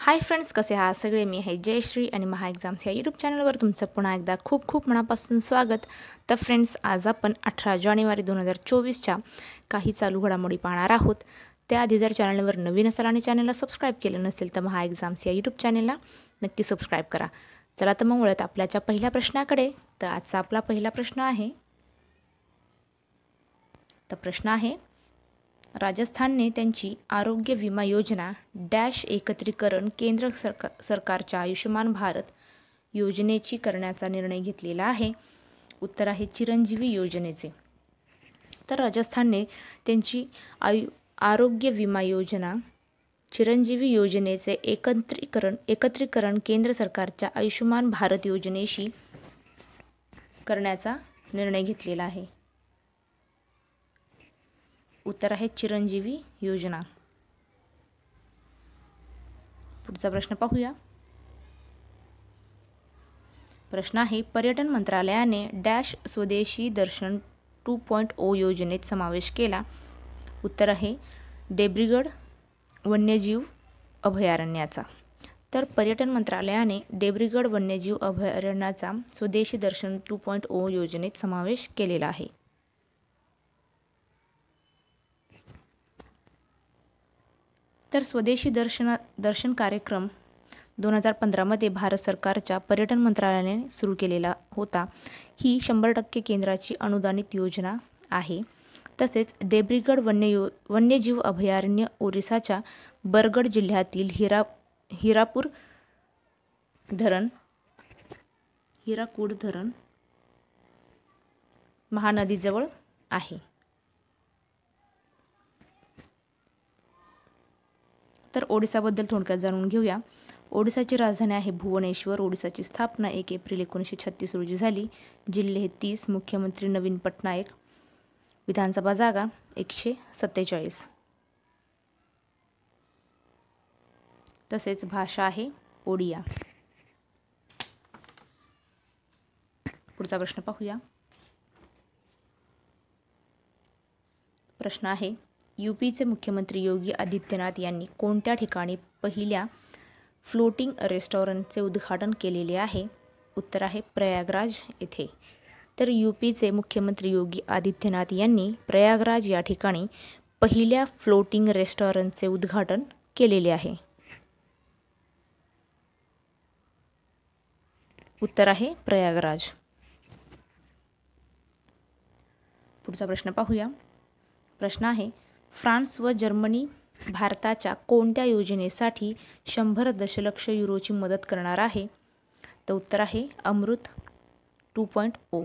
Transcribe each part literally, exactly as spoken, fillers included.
Hi friends, कसे आहात सगळे? मी आहे जयश्री आणि महा एक्झाम्स या यूट्यूब चॅनलवर तुमचं पुन्हा एकदा खूप खूप मनापासून स्वागत. तर फ्रेंड्स, आज आपण अठरा जानेवारी दोन हजार चोवीसच्या काही चालू घडामोडी पाहणार आहोत. त्याआधी जर चॅनलवर नवीन असाल आणि चॅनलला सबस्क्राईब केलं नसेल तर महा एक्झाम्स या यूट्यूब चॅनलला नक्की सबस्क्राईब करा. चला तर मग वळत आपल्याच्या पहिल्या प्रश्नाकडे. तर आजचा आपला पहिला प्रश्न आहे. तर प्रश्न आहे, राजस्थानने त्यांची आरोग्य विमा योजना डॅश एकत्रीकरण केंद्र सरका सरकारच्या आयुष्यमान भारत योजनेची करण्याचा निर्णय घेतलेला आहे. उत्तर आहे चिरंजीवी योजनेचे. तर राजस्थानने त्यांची आयु आरोग्य विमा योजना चिरंजीवी योजनेचे एकत्रीकरण एकत्रीकरण केंद्र सरकारच्या आयुष्यमान भारत योजनेशी करण्याचा निर्णय घेतलेला आहे. उत्तर आहे चिरंजीवी योजना. पुढचा प्रश्न पाहूया. प्रश्न आहे, पर्यटन मंत्रालयाने डॅश स्वदेशी दर्शन टू पॉईंट ओ योजनेत समावेश केला. उत्तर आहे डेब्रीगड वन्यजीव अभयारण्याचा. तर पर्यटन मंत्रालयाने डेब्रीगड वन्यजीव अभयारण्याचा स्वदेशी दर्शन टू पॉईंट ओ योजनेत समावेश केलेला आहे. तर स्वदेशी दर्शन दर्शन कार्यक्रम दोन हजार पंधरामध्ये भारत सरकारच्या पर्यटन मंत्रालयाने सुरू केलेला होता. ही शंभर टक्के केंद्राची अनुदानित योजना आहे. तसेच डेब्रीगड वन्य यो वन्यजीव अभयारण्य ओरिसाच्या बरगड जिल्ह्यातील हिरा हिरापूर धरण हिराकूड धरण महानदीजवळ आहे. तर ओडिसाबद्दल थोडक्यात जाणून घेऊया. ओडिसाची राजधानी आहे भुवनेश्वर. ओडिसाची स्थापना एक एप्रिल एकोणीसशे छत्तीस रोजी झाली. जिल्हे तीस, मुख्यमंत्री नवीन पटनायक, विधानसभा जागा एकशे सत्तेचाळीस. तसेच भाषा आहे ओडिया. पुढचा प्रश्न पाहूया. प्रश्न आहे, यूपीचे मुख्यमंत्री योगी आदित्यनाथ यांनी कोणत्या ठिकाणी पहिल्या फ्लोटिंग रेस्टॉरंटचे उद्घाटन केलेले आहे? उत्तर आहे प्रयागराज येथे. तर यूपीचे मुख्यमंत्री योगी आदित्यनाथ यांनी प्रयागराज या ठिकाणी पहिल्या फ्लोटिंग रेस्टॉरंटचे उद्घाटन केलेले आहे. उत्तर आहे प्रयागराज. पुढचा प्रश्न पाहूया. प्रश्न आहे, फ्रान्स व जर्मनी भारताच्या कोणत्या योजनेसाठी शंभर दशलक्ष युरोची मदत करणार आहे? तर उत्तर आहे Amrit two point O.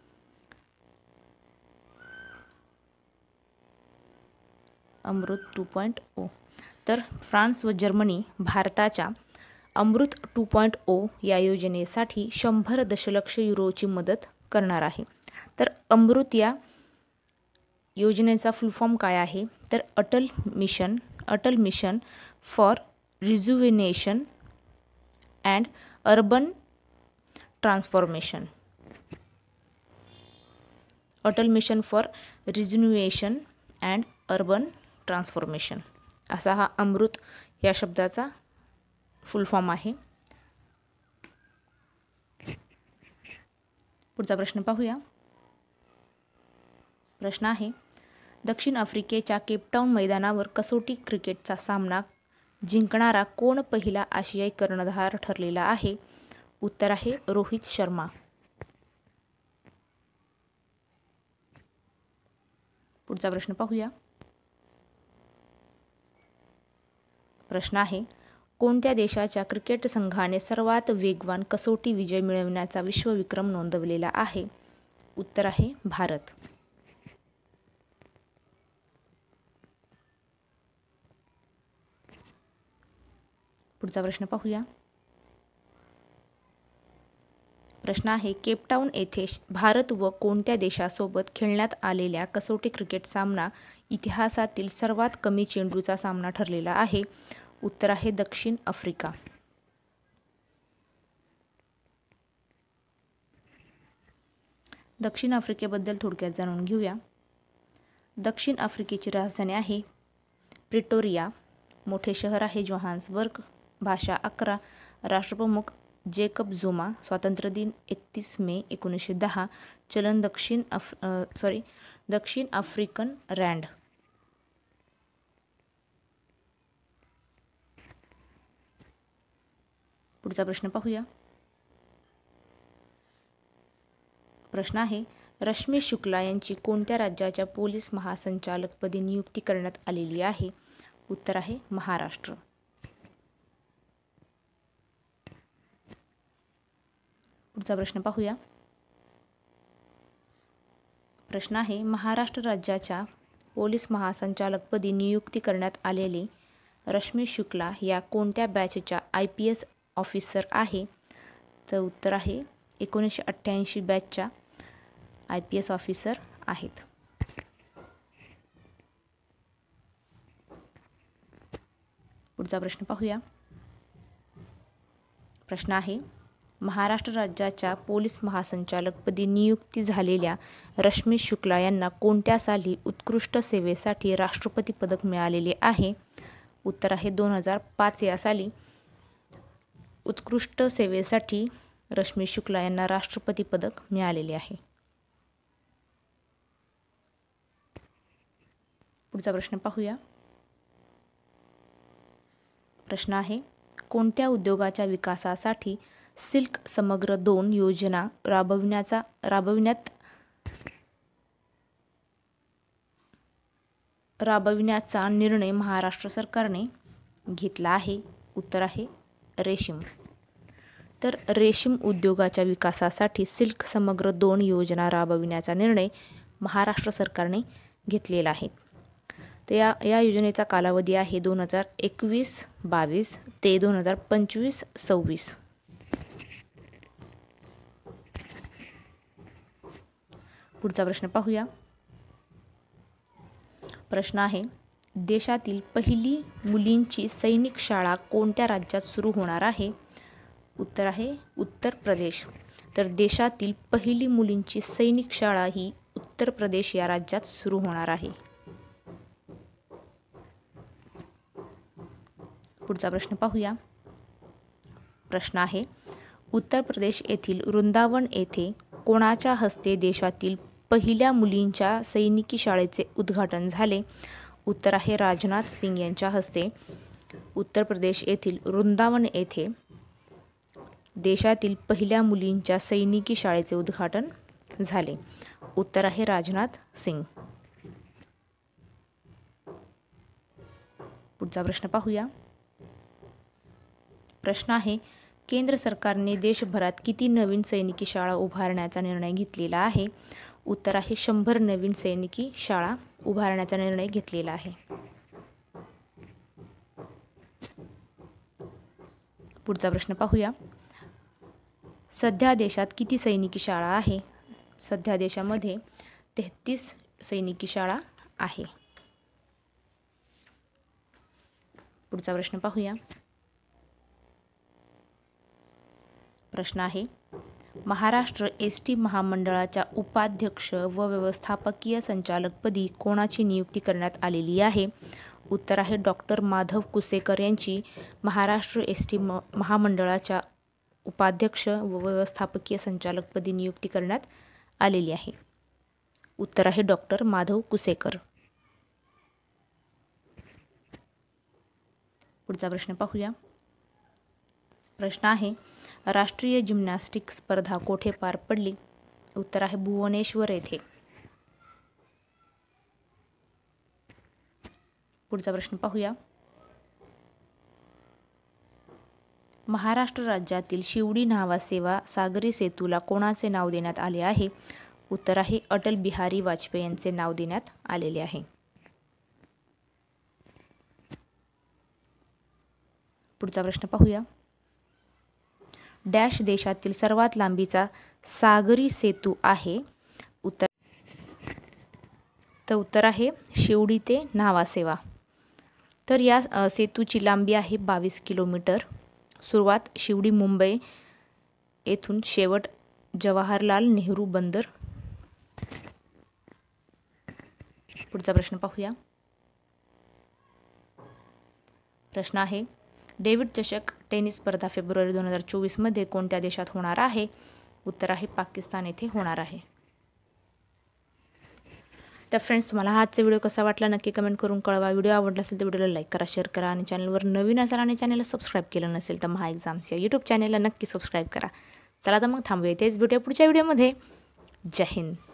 Amrit two point O. तर फ्रान्स व जर्मनी भारताच्या अमृत टू पॉईंट ओ या योजनेसाठी शंभर दशलक्ष युरोची मदत करणार आहे. तर अमृत या योजनेचा फुल फॉर्म काय आहे? तर Atal mission Atal mission for rejuvenation and urban transformation. Atal mission for rejuvenation and urban transformation असा हा अमृत या शब्दाचा फुल फॉर्म आहे. पुढचा प्रश्न पाहूया. प्रश्न आहे, दक्षिण आफ्रिकेच्या केपटाऊन मैदानावर कसोटी क्रिकेटचा सामना जिंकणारा कोण पहिला आशियाई कर्णधार ठरलेला आहे? उत्तर आहे रोहित शर्मा. पुढचा प्रश्न पाहूया. प्रश्न आहे, कोणत्या देशाच्या क्रिकेट संघाने सर्वात वेगवान कसोटी विजय मिळवण्याचा विश्वविक्रम नोंदवलेला आहे? उत्तर आहे भारत. पुढचा प्रश्न पाहूया. प्रश्न आहे, केपटाऊन येथे भारत व कोणत्या देशासोबत खेळण्यात आलेल्या कसोटी क्रिकेट सामना इतिहासातील सर्वात कमी चेंडूचा सामना ठरलेला आहे? उत्तर आहे दक्षिण आफ्रिका. दक्षिण आफ्रिकेबद्दल थोडक्यात जाणून घेऊया. दक्षिण आफ्रिकेची राजधानी आहे प्रिटोरिया. मोठे शहर आहे जोहान्सबर्ग. भाषा अकरा, राष्ट्रप्रमुख जेकब झुमा, स्वातंत्र्य दिन एकतीस मे एकोणीसशे दहा, चलन दक्षिण अफ सॉरी दक्षिण आफ्रिकन रँड. पुढचा प्रश्न पाहूया. प्रश्न आहे, रश्मी शुक्ला यांची कोणत्या राज्याच्या पोलीस महासंचालकपदी नियुक्ती करण्यात आलेली आहे? उत्तर आहे महाराष्ट्र. पुढचा प्रश्न पाहूया. प्रश्न आहे, महाराष्ट्र राज्याच्या पोलीस महासंचालकपदी नियुक्ती करण्यात आलेले रश्मी शुक्ला या कोणत्या बॅचच्या आय पी एस ऑफिसर आहे? तर उत्तर आहे एकोणीसशे अठ्ठ्याऐंशी बॅचच्या आय पी एस ऑफिसर आहेत. पुढचा प्रश्न पाहूया. प्रश्न आहे, महाराष्ट्र राज्याच्या पोलीस महासंचालकपदी नियुक्ती झालेल्या रश्मी शुक्ला यांना कोणत्या साली उत्कृष्ट सेवेसाठी राष्ट्रपती पदक मिळालेले आहे? उत्तर आहे दोन हजार पाच या साली उत्कृष्ट सेवेसाठी रश्मी शुक्ला यांना राष्ट्रपती पदक मिळालेले आहे. पुढचा प्रश्न पाहूया. प्रश्न आहे, कोणत्या उद्योगाच्या विकासासाठी सिल्क समग्र दोन योजना राबविण्याचा राबविण्यात राबविण्याचा निर्णय महाराष्ट्र सरकारने घेतला आहे? उत्तर आहे रेशीम. तर रेशीम उद्योगाच्या विकासासाठी सिल्क समग्र दोन योजना राबविण्याचा निर्णय महाराष्ट्र सरकारने घेतलेला आहे. तर या या योजनेचा कालावधी आहे दोन हजार एकवीस बावीस ते दोन हजार पंचवीस सव्वीस. पुढचा प्रश्न पाहूया. प्रश्न आहे, देशातील पहिली मुलींची सैनिक शाळा कोणत्या राज्यात सुरू होणार आहे? उत्तर आहे उत्तर प्रदेश. तर देशातील पहिली मुलींची सैनिक शाळा ही उत्तर प्रदेश या राज्यात सुरू होणार आहे. पुढचा प्रश्न पाहूया. प्रश्न आहे, उत्तर प्रदेश येथील वृंदावन येथे कोणाच्या हस्ते देशातील पहिल्या मुलींच्या सैनिकी शाळेचे उद्घाटन झाले? उत्तर आहे राजनाथ सिंग यांच्या हस्ते उत्तर प्रदेश येथील वृंदावन येथे देशातील पहिल्या मुलींच्या सैनिकी शाळेचे उद्घाटन झाले. उत्तर आहे राजनाथ सिंग. पुढचा प्रश्न पाहूया. प्रश्न आहे, केंद्र सरकारने देशभरात किती नवीन सैनिकी शाळा उभारण्याचा निर्णय घेतलेला आहे? उत्तर आहे शंभर नवीन सैनिकी शाळा उभारण्याचा निर्णय घेतलेला आहे. पुढचा प्रश्न पाहूया. सध्या देशात किती सैनिकी शाळा आहे? सध्या देशामध्ये तेहतीस सैनिकी शाळा आहे. पुढचा प्रश्न पाहूया. प्रश्न आहे, महाराष्ट्र एस टी महामंडळाच्या उपाध्यक्ष व व्यवस्थापकीय संचालकपदी कोणाची नियुक्ती करण्यात आलेली आहे? उत्तर आहे डॉक्टर माधव कुसेकर यांची महाराष्ट्र एस टी महामंडळाच्या उपाध्यक्ष व व्यवस्थापकीय संचालकपदी नियुक्ती करण्यात आलेली आहे. उत्तर आहे डॉक्टर माधव कुसेकर. पुढचा प्रश्न पाहूया. प्रश्न आहे, राष्ट्रीय जिम्नॅस्टिक स्पर्धा कोठे पार पडली? उत्तर आहे भुवनेश्वर येथे. पुढचा प्रश्न पाहूया. महाराष्ट्र राज्यातील शिवडी न्हावा सागरी सेतूला कोणाचे नाव देण्यात आले आहे? उत्तर आहे अटल बिहारी वाजपेयी यांचे नाव देण्यात आलेले आहे. पुढचा प्रश्न पाहूया. डॅश देशातील सर्वात लांबीचा सागरी सेतू आहे? उत्तर तर उत्तर आहे शिवडी ते न्हावा. तर या सेतूची लांबी आहे बावीस किलोमीटर. सुरुवात शिवडी मुंबई येथून शेवट जवाहरलाल नेहरू बंदर. पुढचा प्रश्न पाहूया. प्रश्न आहे, डेव्हिड चषक टेनिस स्पर्धा फेब्रुवारी दोन हजार चोवीसमध्ये कोणत्या देशात होणार आहे? उत्तर आहे पाकिस्तान येथे होणार आहे. तर फ्रेंड्स, तुम्हाला हा आजचा व्हिडिओ कसा वाटला नक्की कमेंट करून कळवा. व्हिडिओ आवडला असेल तर व्हिडिओला लाईक करा, शेअर करा आणि चॅनलवर नवीन असाल आणि चॅनलला सबस्क्राईब केलं नसेल तर महा एक्झाम्स या यूट्यूब चॅनलला नक्की सबस्क्राईब करा. चला तर मग थांबूया इथेच, भेटूया पुढच्या व्हिडिओमध्ये. जय हिंद.